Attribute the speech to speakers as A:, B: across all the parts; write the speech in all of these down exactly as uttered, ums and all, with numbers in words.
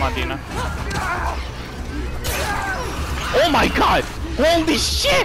A: Come on, Dina. Oh my god! Holy shit!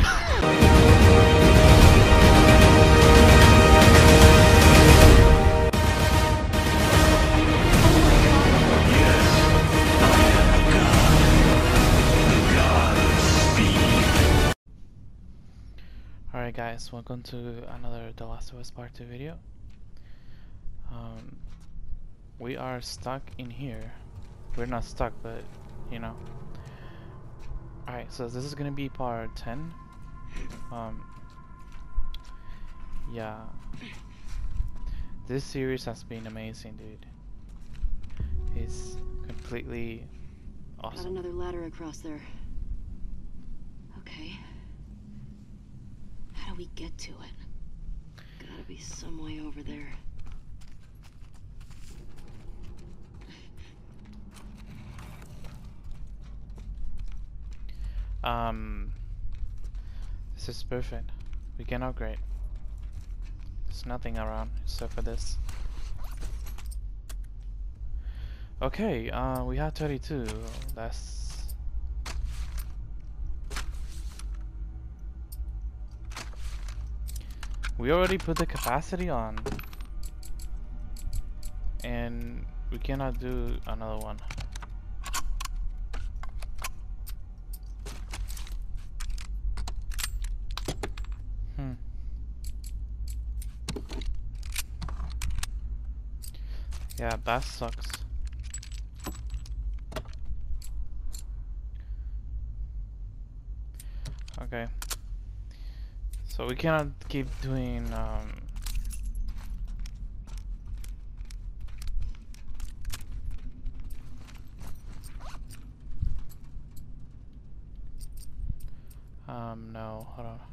A: Alright guys, welcome to another The Last of Us Part two video. Um, we are stuck in here. We're not stuck, but you know. Alright, so this is gonna be part ten. Um, yeah. This series has been amazing, dude. It's completely awesome.
B: Got another ladder across there. Okay. How do we get to it? Gotta be some way over there.
A: Um, this is perfect. We can upgrade. There's nothing around except for this. Okay, uh, we have thirty-two. That's we already put the capacity on, and we cannot do another one. Hmm. Yeah, that sucks. Okay. So we cannot keep doing um um no, hold on.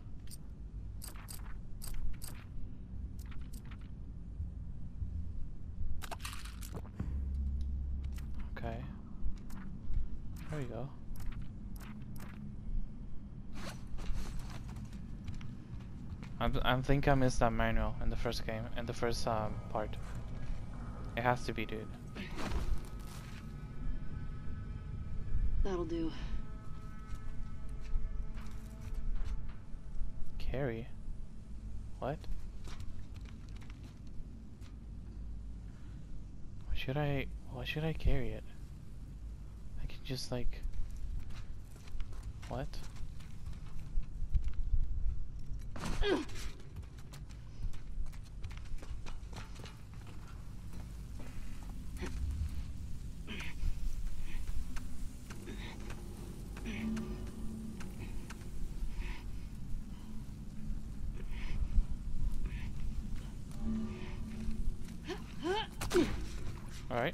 A: Okay. There we go. I I think I missed that manual in the first game, in the first um, part. It has to be, dude.
B: That'll do.
A: Carry? What? Why should I? Why should I carry it? I can just like. What? All right.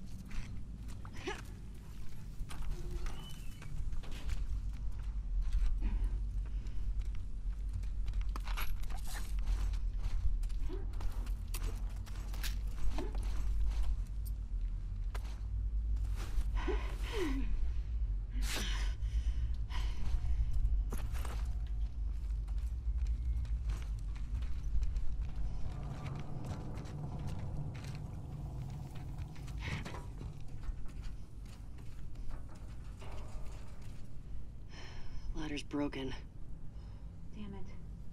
B: Ladder's broken.
C: Damn it.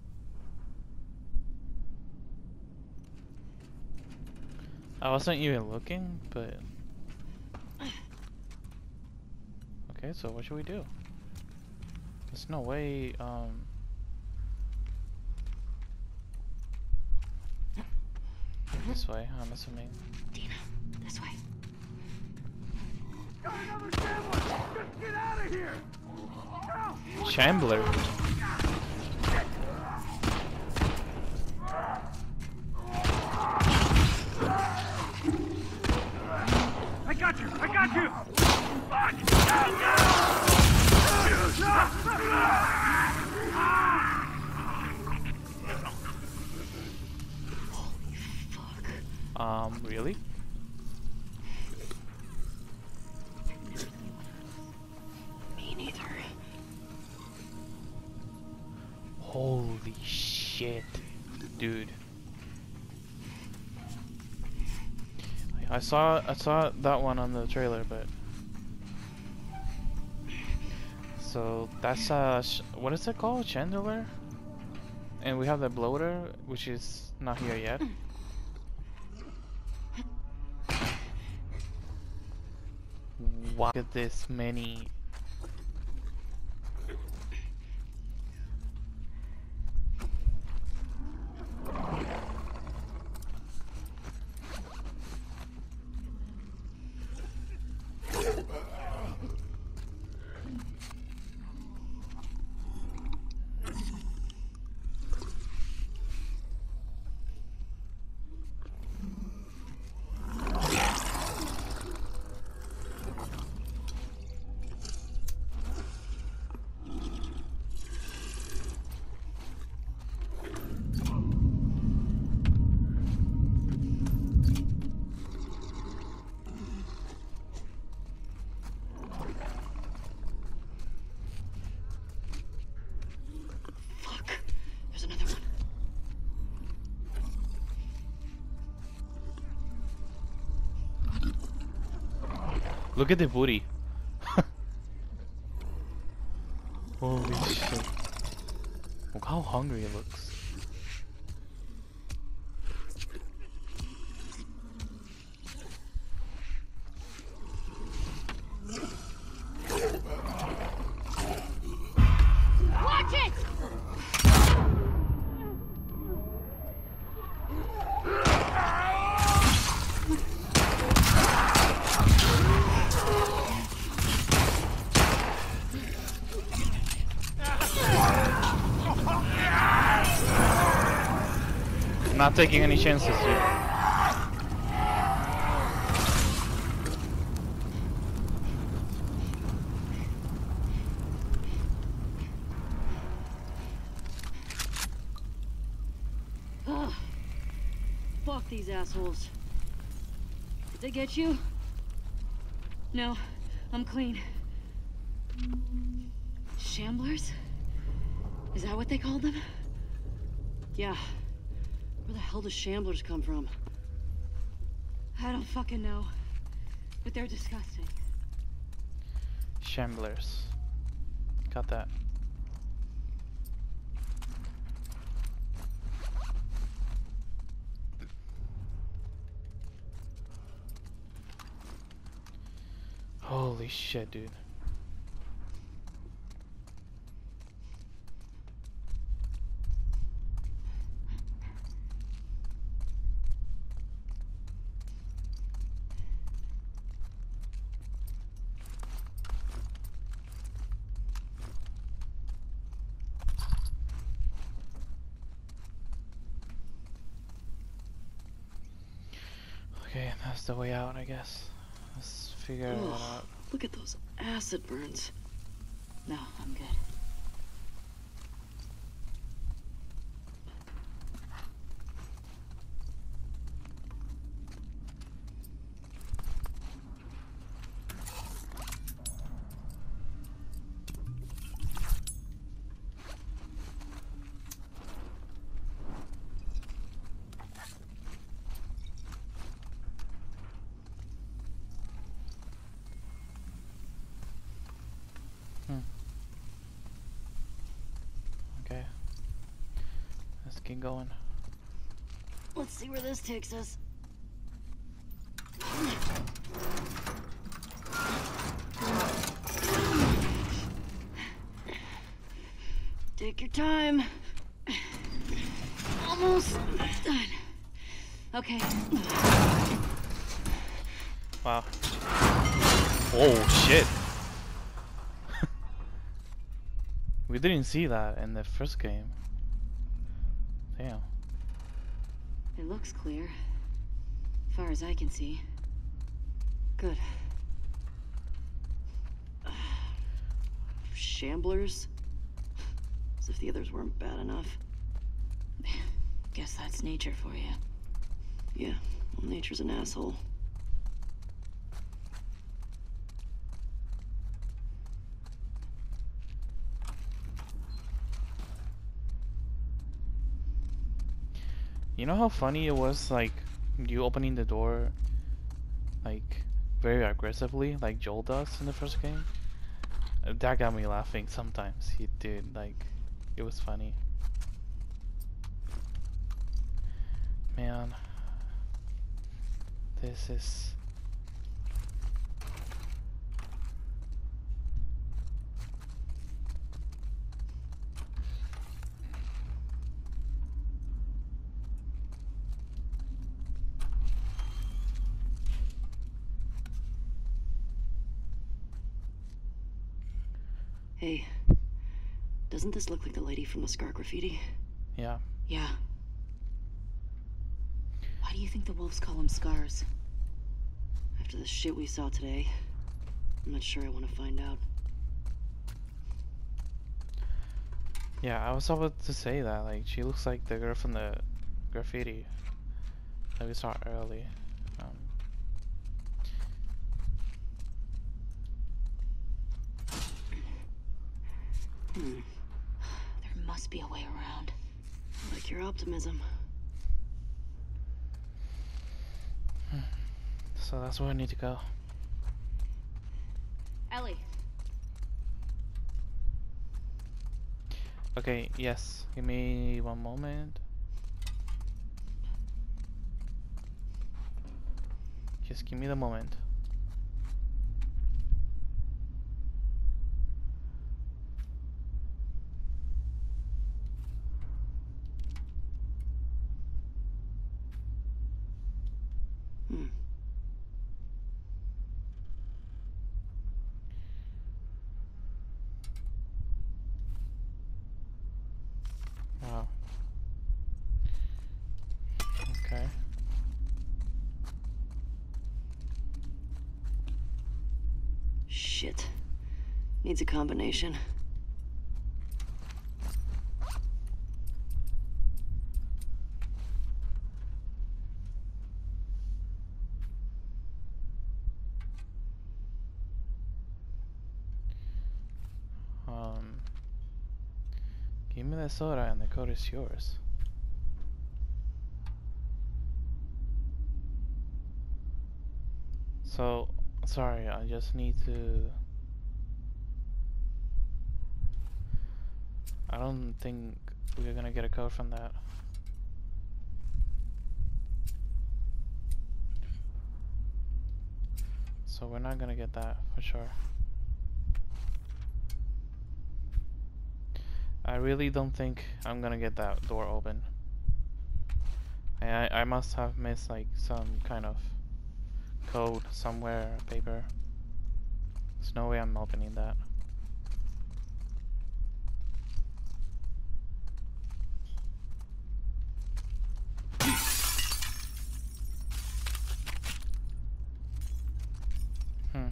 A: I wasn't even looking, but okay. So what should we do? There's no way. Um. This way, I'm assuming.
B: Dina, this way.
D: Got another Shambler! Just get out of here! No!
A: Shambler.
D: I got you! I got you! Fuck! No, no!
A: Um, really?
B: Me neither.
A: Holy shit, dude. I I saw I saw that one on the trailer, but so that's uh sh what is it called? Chandelier? And we have the bloater, which is not here yet. Wow, look at this many.
B: There's another one.
A: Look at the booty. Holy shit. Look how hungry it looks.
C: Watch it!
A: Not taking any chances, dude.
B: Ugh. Fuck these assholes. Did they get you? No, I'm clean. Shamblers? Is that what they called them? Yeah. Where the hell do shamblers come from? I don't fucking know. But they're disgusting.
A: Shamblers. Got that. Holy shit, dude. Okay, that's the way out, I guess. Let's figure it
B: Ugh,
A: out.
B: look at those acid burns. No, I'm good.
A: Okay. Let's keep going.
B: Let's see where this takes us. Take your time. Almost done. Okay.
A: Wow. Oh shit. We didn't see that in the first game. Damn.
B: It looks clear. As far as I can see. Good. Shamblers? As if the others weren't bad enough. Guess that's nature for you. Yeah, well, nature's an asshole.
A: You know how funny it was, like, you opening the door like very aggressively, like Joel does in the first game. That got me laughing sometimes. He did, like, it was funny. Man, this is...
B: Hey, doesn't this look like the lady from the Scar graffiti?
A: Yeah.
B: Yeah. Why do you think the wolves call them scars? After the shit we saw today, I'm not sure I want to find out.
A: Yeah, I was about to say that, like, she looks like the girl from the graffiti that we saw early. Um,
B: Hmm. There must be a way around. I like your optimism.
A: so that's where I need to go.
B: Ellie.
A: Okay, yes. Give me one moment. Just give me the moment.
B: Hmm.
A: Wow. Okay.
B: Shit. Needs a combination.
A: Um, give me the soda and the code is yours. So, sorry, I just need to... I don't think we're gonna get a code from that. So we're not gonna get that for sure. I really don't think I'm gonna get that door open. I, I must have missed like some kind of code somewhere, paper. There's no way I'm opening that. Hmm.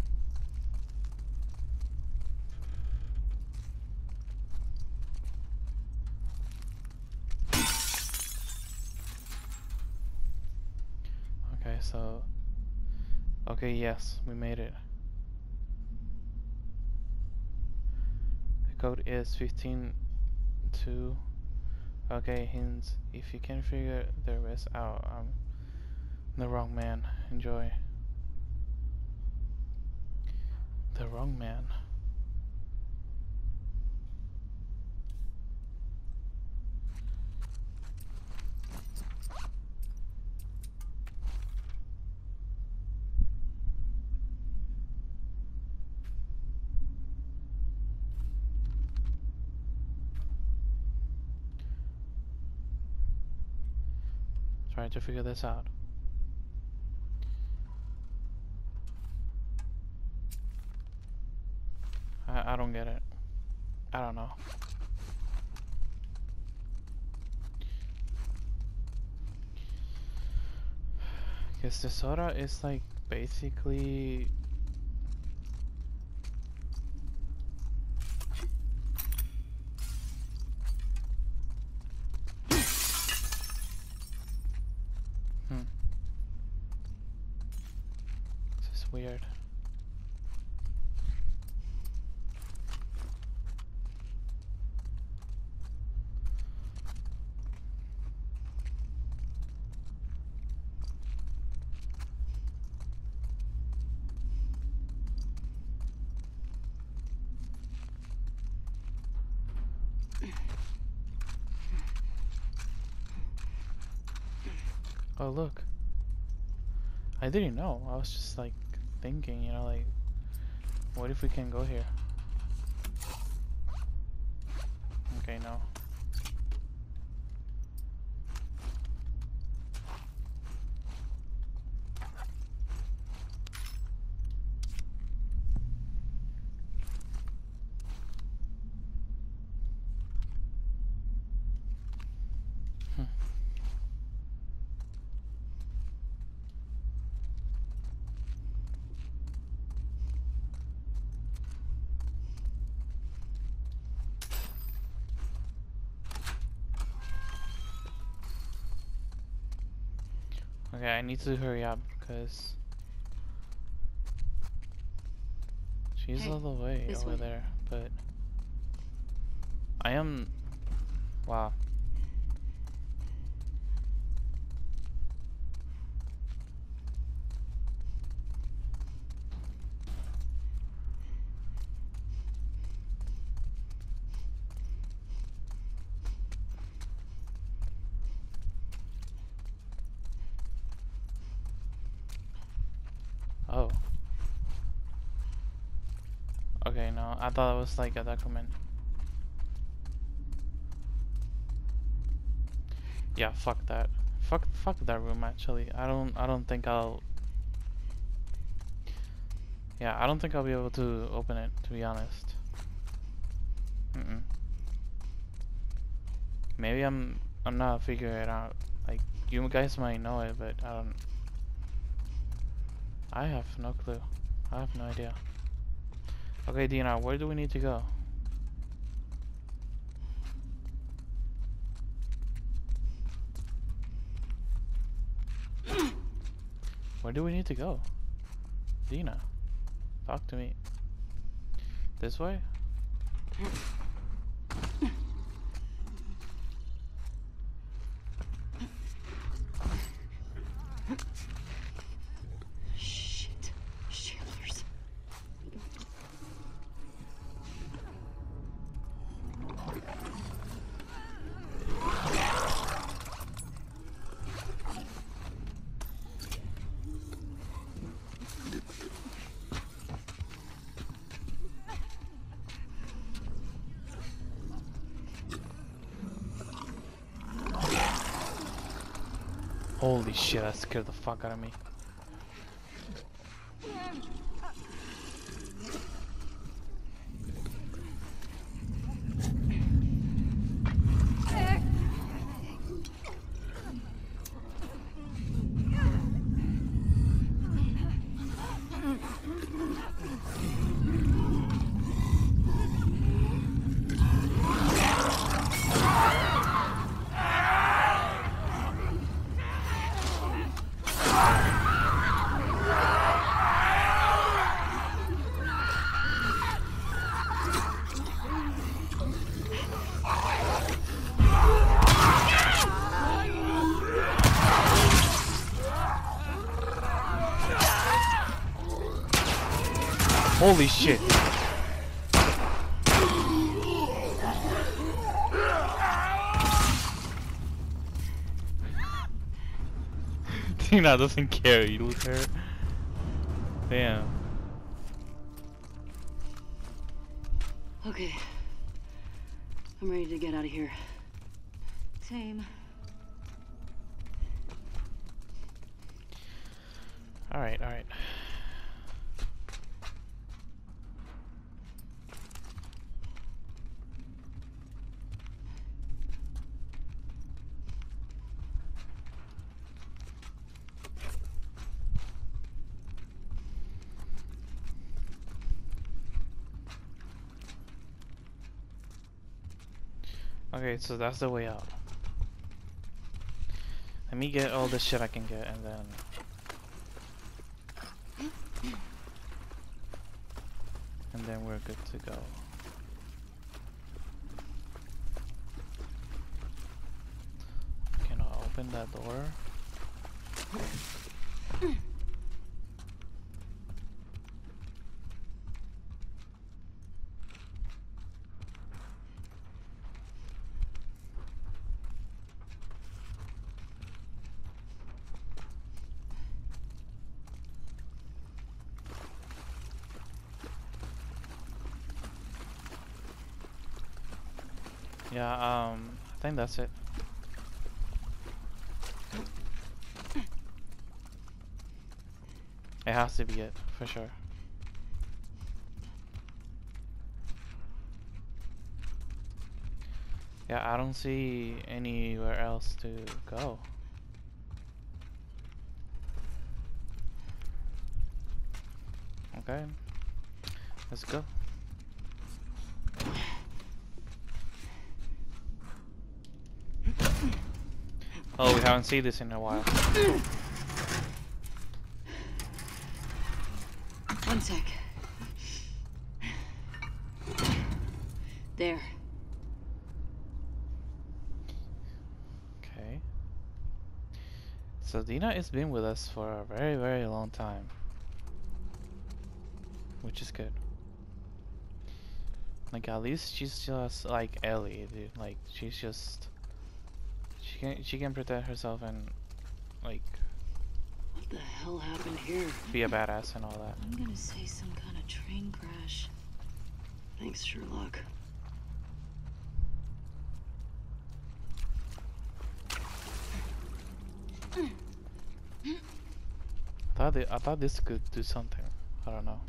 A: Okay, so... Okay, yes, we made it. The code is fifteen two. Okay, hints. If you can figure the rest out, I'm the wrong man. Enjoy. The wrong man. Trying to figure this out. I, I don't get it. I don't know. Because the soda is like basically... Hmm. This is weird. Oh, look. I didn't know. I was just like thinking, you know, like, what if we can go here? Okay, no. Hmm. Okay, I need to hurry up because she's
B: Hey,
A: all the way
B: this
A: over
B: way.
A: there, but I am. Wow. Oh. Okay, no, I thought it was like a document. Yeah, fuck that. Fuck, fuck that room. Actually, I don't, I don't think I'll. Yeah, I don't think I'll be able to open it. To be honest. Mm-mm. Maybe I'm, I'm not figuring it out. Like you guys might know it, but I don't. I have no clue. I have no idea. Okay, Dina, where do we need to go? Where do we need to go? Dina, talk to me. This way?
B: Shit. Shamblers.
A: Holy shit, that scared the fuck out of me. Holy shit. Tina doesn't care, you lose her. Damn.
B: Okay. I'm ready to get out of here.
C: Same.
A: Alright, alright. Okay, so that's the way out. Let me get all the shit I can get and then... And then we're good to go. Can I open that door? Yeah, um, I think that's it. It has to be it, for sure. Yeah, I don't see anywhere else to go. Okay, let's go. Oh, we haven't seen this in a while.
B: One sec. There.
A: Okay. So Dina has been with us for a very, very long time. Which is good. Like, at least she's just like Ellie, dude. Like, she's just... She can, she can protect herself and, like...
B: What the hell happened here?
A: Be a badass and all that.
B: I'm gonna say some kind of train crash. Thanks, Sherlock.
A: I thought, they, I thought this could do something. I don't know.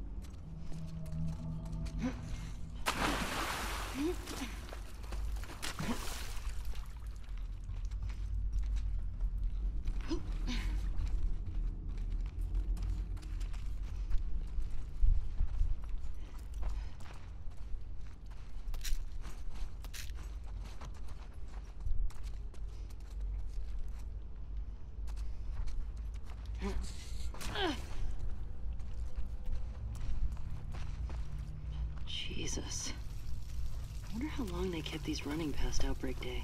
B: Jesus. I wonder how long they kept these running past Outbreak Day.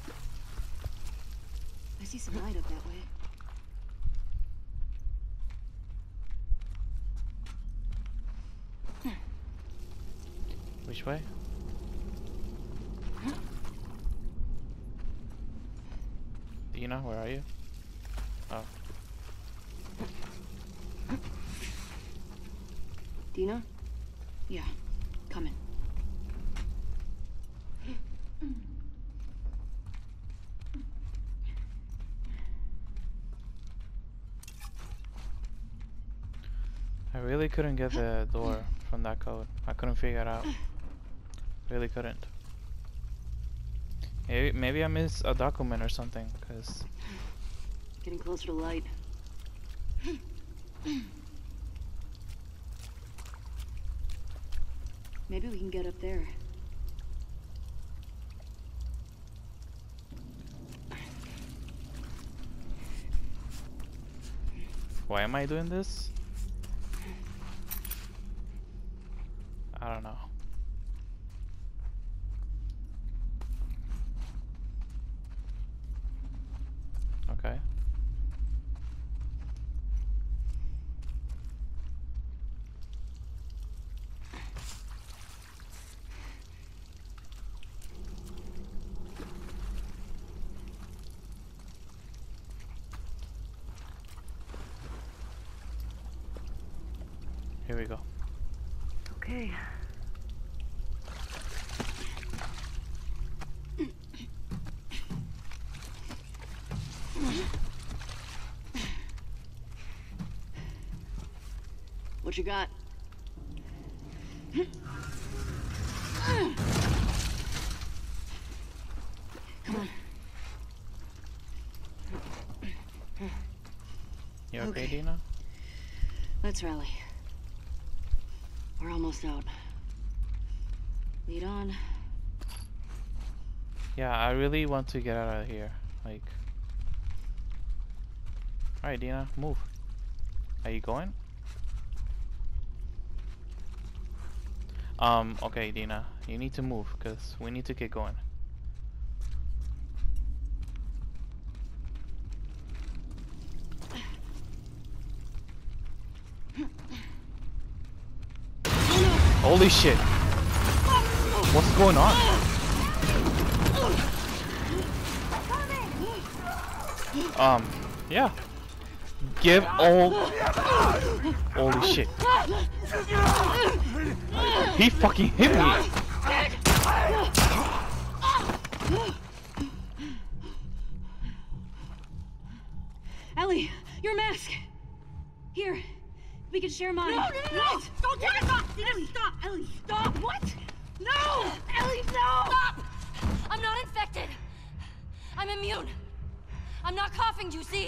B: I see some light up that way.
A: Which way? Dina, where are you? Oh.
B: Dina? Yeah, coming.
A: I really couldn't get the door from that code. I couldn't figure it out. Really couldn't. Maybe, maybe I missed a document or something, cause...
B: Getting closer to light. Maybe we can get up there.
A: Why am I doing this? I don't know. Okay. Here we go.
B: Okay. What you got? Come on.
A: You okay,
B: Okay.
A: Dina?
B: Let's rally. We're almost out. Lead on.
A: Yeah, I really want to get out of here. Like... Alright, Dina, move. Are you going? Um, okay, Dina, you need to move, because we need to get going. Holy shit! What's going on? Um, yeah. Give all... Holy shit. He fucking hit me!
B: Ellie, your mask! Here, we can share mine.
C: No, no, no, no!
B: What?
C: Don't take it off!
B: Ellie, stop! Ellie, stop! What?
C: No!
B: Ellie, no!
C: Stop! I'm not infected. I'm immune. I'm not coughing, do you see?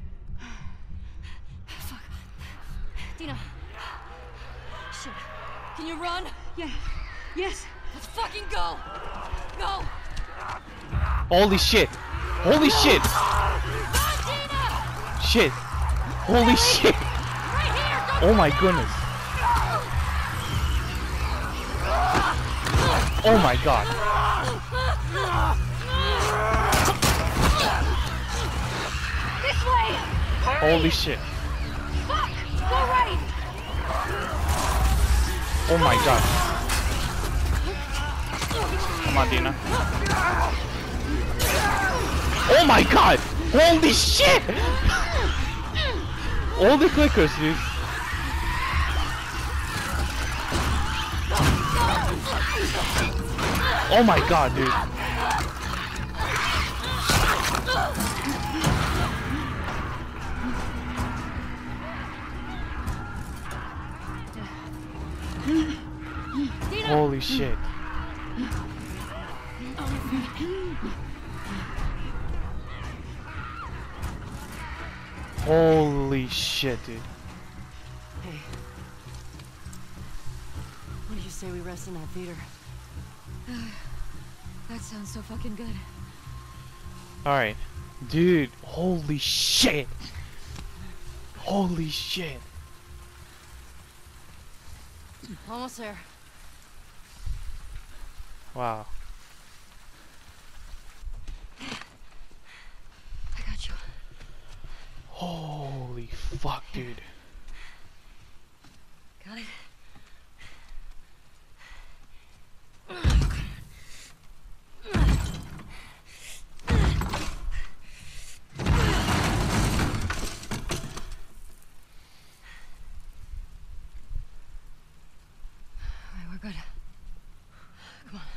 C: Fuck. Dina. Shit. Can you run?
B: Yeah. Yes.
C: Let's fucking go! Go!
A: Holy shit! Holy shit!
C: Run, Dina!
A: Shit! Holy shit!
C: Right here! Don't
A: Oh my goodness! Oh my god!
B: This way!
A: Holy shit!
B: Fuck! Go right!
A: Oh my god! Come on, Dina. Oh my god! Holy shit! All the clickers, dude. Oh my god, dude. Holy shit. Holy shit, dude.
B: Hey. What do you say we rest in that theater?
C: That sounds so fucking good.
A: Alright. Dude, holy shit. Holy shit.
B: Almost there.
A: Wow.
C: I got you.
A: Holy fuck, dude.
C: Got it? Alright, we're good. Come on.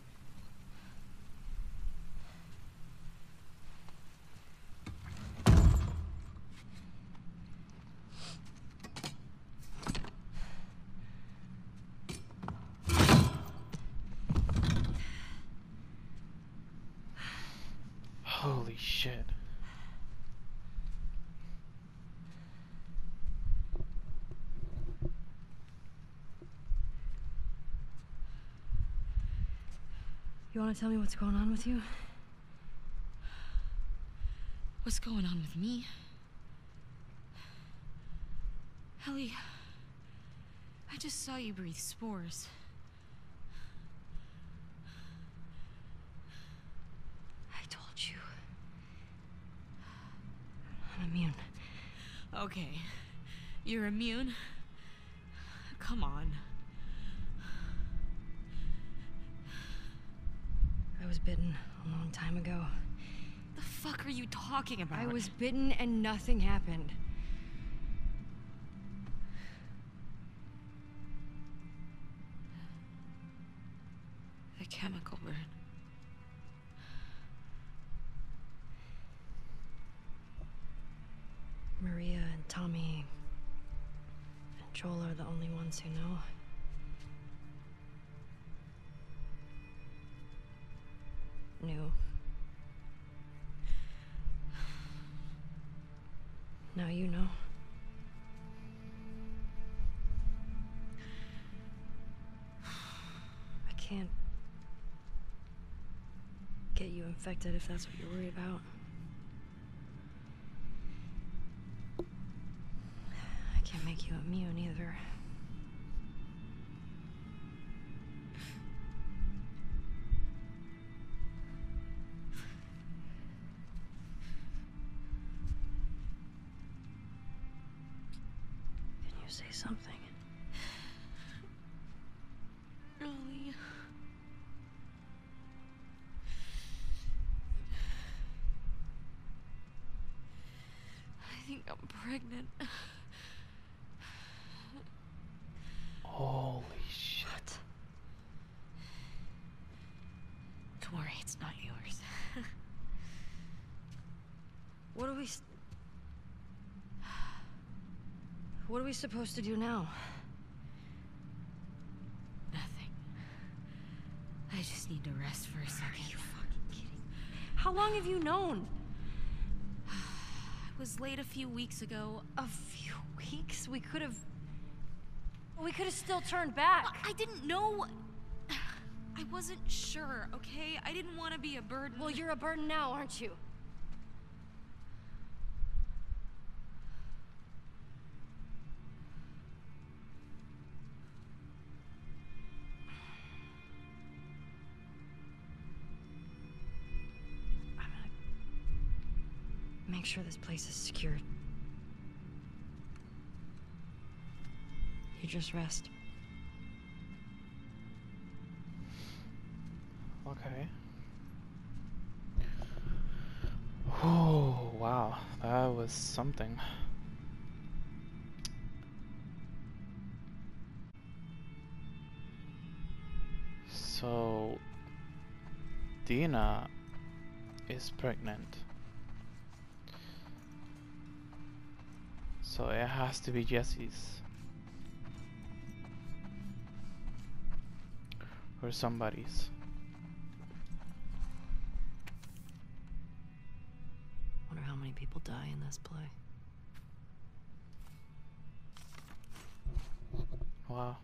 A: Holy shit.
B: You want to tell me what's going on with you?
C: What's going on with me? Ellie, I just saw you breathe spores.
B: I told you. I'm immune.
C: Okay, you're immune? Come on.
B: I was bitten a long time ago.
C: The fuck are you talking about?
B: I was bitten and nothing happened.
C: The chemical burn.
B: Maria and Tommy and Joel are the only ones who know. Knew. Now you know. I can't get you infected if that's what you're worried about. I can't make you immune either. Can you say something?
C: Ellie. I think I'm pregnant.
A: Holy shit.
C: Don't worry, it's not yours.
B: What are we supposed to do now?
C: Nothing. I just need to rest for a second.
B: Are you fucking kidding? How long have you known?
C: I was late a few weeks ago.
B: A few weeks? We could have... We could have still turned back.
C: I didn't know... I wasn't sure, okay? I didn't want to be a burden.
B: Well, you're a burden now, aren't you? I'm gonna make sure this place is secured. You just rest.
A: Okay. Oh, wow. That was something. So, Dina is pregnant. So it has to be Jesse's. Or somebody's.
B: Wonder how many people die in this play.
A: Wow.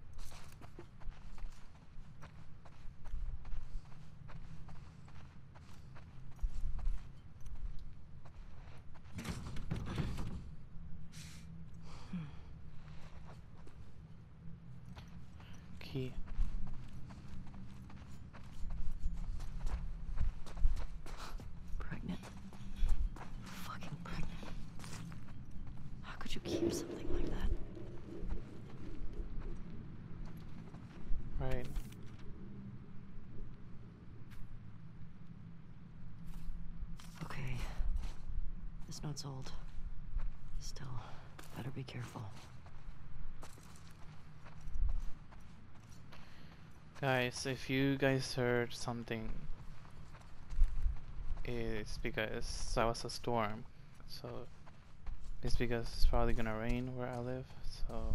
A: Key.
B: Pregnant. Fucking pregnant. How could you keep something like that?
A: Right.
B: Okay. This note's old. Still, better be careful.
A: Guys, if you guys heard something, it's because that was a storm. So it's because it's probably gonna rain where I live. So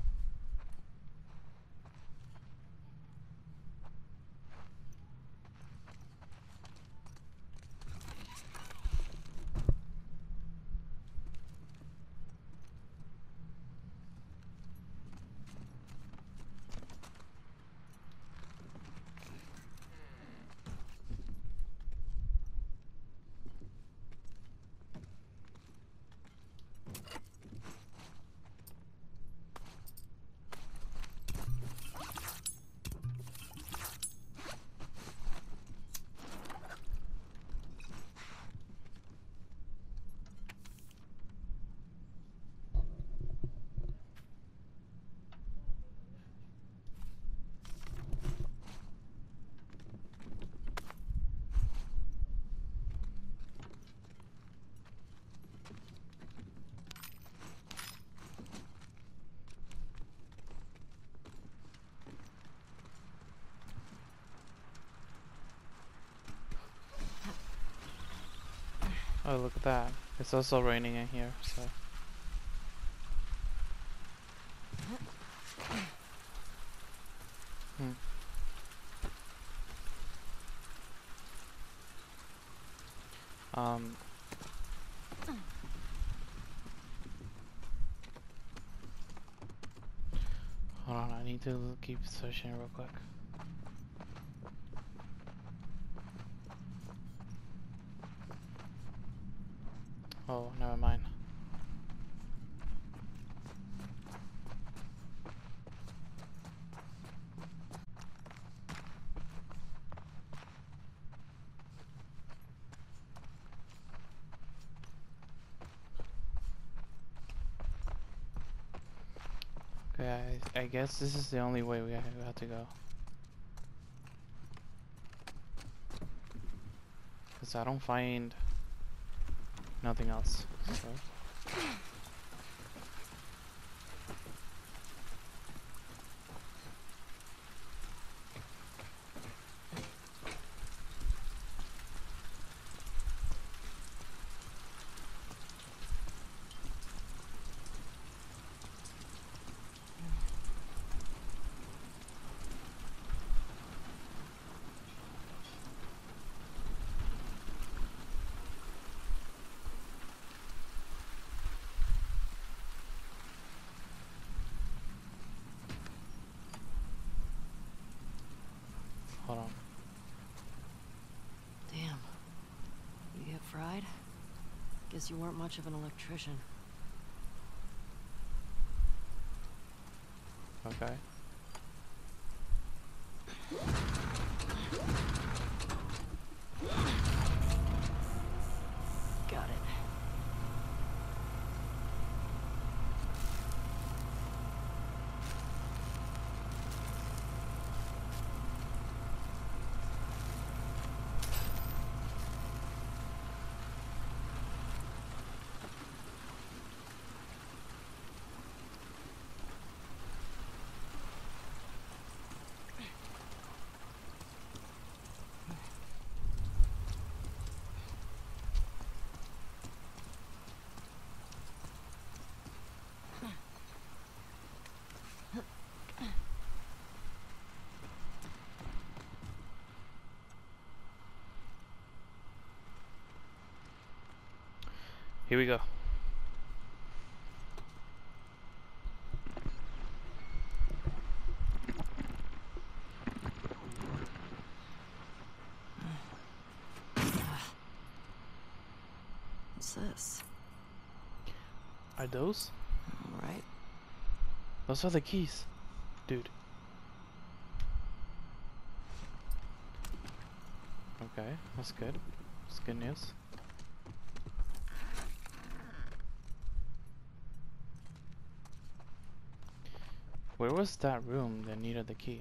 A: oh, look at that. It's also raining in here, so. Hmm. Um. Hold on, I need to keep searching real quick. Oh, never mind. Okay, I, I guess this is the only way we have, we have to go. Because I don't find nothing else. So. hold on.
B: Damn. You get fried? Guess you weren't much of an electrician.
A: Okay.
B: Got it.
A: Here we go.
B: What's this?
A: Are those?
B: All right.
A: Those are the keys, dude. Okay, that's good. That's good news. Where was that room that needed the key?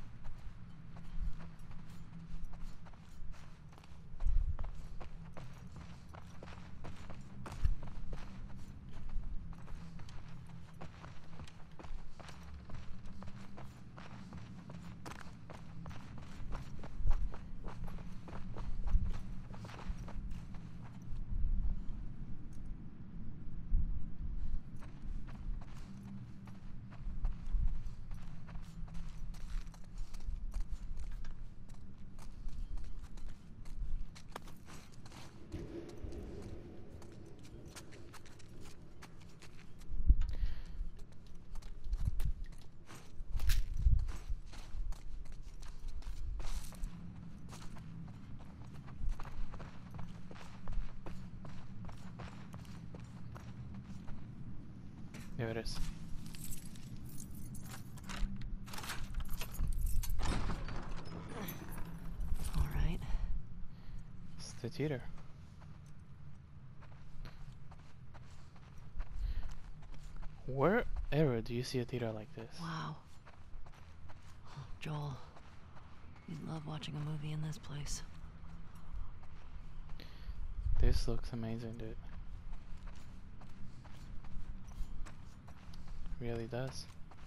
A: There it is.
B: All right.
A: It's the theater. Wherever do you see a theater like this?
B: Wow. Joel, you'd love watching a movie in this place.
A: This looks amazing, dude. Really does.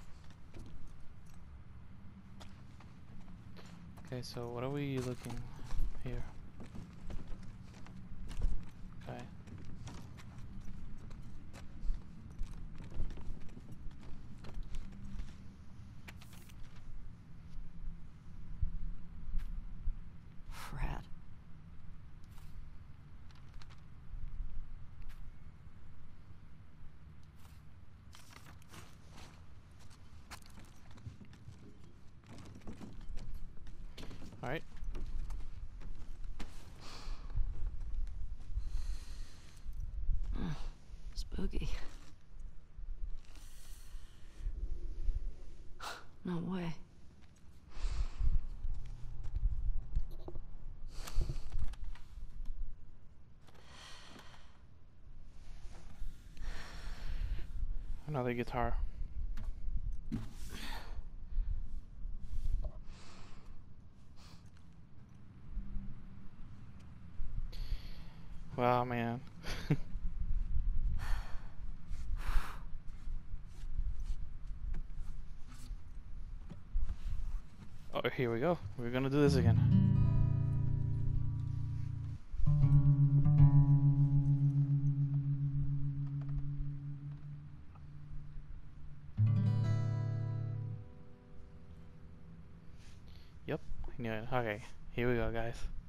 A: Okay, so what are we looking here? Okay.
B: Frat.
A: All right.
B: Spooky. No way.
A: Another guitar. Wow, man. Oh, here we go. We're gonna do this again. Yep, I knew it. Okay, here we go, guys.